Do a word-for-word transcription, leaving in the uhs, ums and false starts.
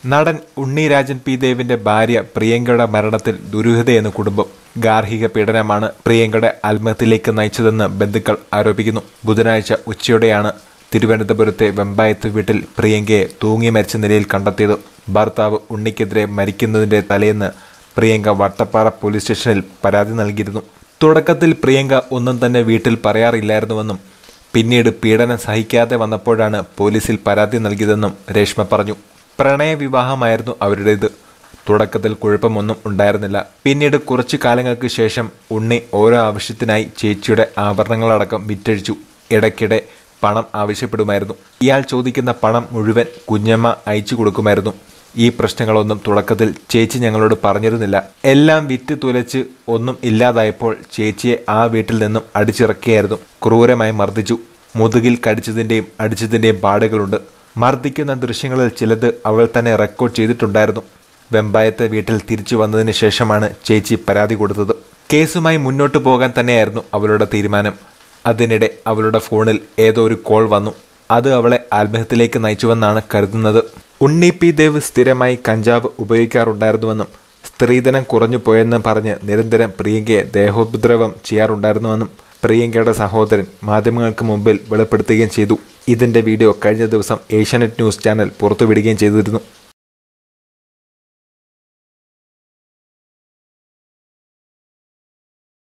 നടൻ ഉണ്ണി രാജൻ പി ദേവിന്റെ ഭാര്യ പ്രിയങ്കയുടെ മരണത്തിൽ ദുരൂഹതയെന്ന് കുടുംബം. ഗാർഹിക പീഡനമാണ് പ്രിയങ്കയുടെ ആത്മഹത്യയിലേക്ക് നയിച്ചതെന്ന് ബന്ധുക്കൾ ആരോപിക്കുന്നു. ബുധനാഴ്ച ഉച്ചയോടെയാണ് തിരുവനന്തപുരത്തെ വെമ്പായത്ത് വീട്ടിൽ പ്രിയങ്കയെ തൂങ്ങി മരിച്ച നിലയിൽ കണ്ടെത്തിയത്. ഭർത്താവ് ഉണ്ണിക്കെതിരെ മരിക്കുന്നതിന്റെ തലേന്ന് പ്രിയങ്ക വട്ടപ്പാറ പോലീസ് സ്റ്റേഷനിൽ പരാതി നൽകിയിരുന്നു. തുടക്കത്തിൽ പ്രിയങ്ക ഒന്നും തന്നെ വീട്ടിൽ പറയാറില്ലായിരുന്നുവെന്നും പിന്നീട് പീഡനം സഹിക്കാതെ വന്നപ്പോഴാണ് പോലീസിൽ പരാതി നൽകിയതെന്നും രേഷ്മ പറഞ്ഞു. പ്രണയവിവാഹമായിരുന്നു അവരുടേത്. തുടക്കത്തിൽ കുഴപ്പമൊന്നും ഉണ്ടായിരുന്നില്ല. പിന്നീട് കുറച്ചു കാലങ്ങൾക്ക് ശേഷം ഉണ്ണി ഓരോ ആവശ്യത്തിനായി ചേച്ചിയുടെ ആഭരണങ്ങളടക്കം വിറ്റഴിച്ചു. ഇടയ്ക്കിടെ പണം ആവശ്യപ്പെടുമായിരുന്നു. ഇയാൾ ചോദിക്കുന്ന പണം മുഴുവൻ കുഞ്ഞമ്മ അയച്ചു കൊടുക്കുമായിരുന്നു. ഈ പ്രശ്നങ്ങളൊന്നും തുടക്കത്തിൽ ചേച്ചി ഞങ്ങളോട് പറഞ്ഞിരുന്നില്ല. എല്ലാം വിറ്റ് തുലച്ച് ഒന്നും ഇല്ലാതായപ്പോൾ ചേച്ചിയെ ആ വീട്ടിൽ നിന്നും അടിച്ചിറക്കിയായിരുന്നു. ക്രൂരമായി മർദ്ദിച്ചു. മുതുകിൽ കടിച്ചതിൻ്റെയും അടിച്ചതിൻ്റെയും പാടുകളുണ്ട്. മർദ്ദിക്കുന്ന ദൃശ്യങ്ങളിൽ ചിലത് അവൾ തന്നെ റെക്കോർഡ് ചെയ്തിട്ടുണ്ടായിരുന്നു. വെമ്പായത്തെ വീട്ടിൽ തിരിച്ചു വന്നതിന് ശേഷമാണ് ചേച്ചി പരാതി കൊടുത്തത്. കേസുമായി മുന്നോട്ടു പോകാൻ തന്നെയായിരുന്നു അവളുടെ തീരുമാനം. അതിനിടെ അവളുടെ ഫോണിൽ ഏതോ ഒരു കോൾ വന്നു. അത് അവളെ ആത്മഹത്യയിലേക്ക് നയിച്ചുവെന്നാണ് കരുതുന്നത്. ഉണ്ണി പി ദേവ് സ്ഥിരമായി കഞ്ചാവ് ഉപയോഗിക്കാറുണ്ടായിരുന്നുവെന്നും സ്ത്രീധനം കുറഞ്ഞു പോയെന്ന് പറഞ്ഞ് നിരന്തരം പ്രിയങ്കയെ ദേഹോപദ്രവം ചെയ്യാറുണ്ടായിരുന്നുവെന്നും പ്രിയങ്കയുടെ സഹോദരൻ മാധ്യമങ്ങൾക്ക് മുമ്പിൽ വെളിപ്പെടുത്തുകയും ചെയ്തു. ഇതിന്റെ വീഡിയോ കഴിഞ്ഞ ദിവസം ഏഷ്യാനെറ്റ് ന്യൂസ് ചാനൽ പുറത്തുവിടുകയും ചെയ്തിരുന്നു.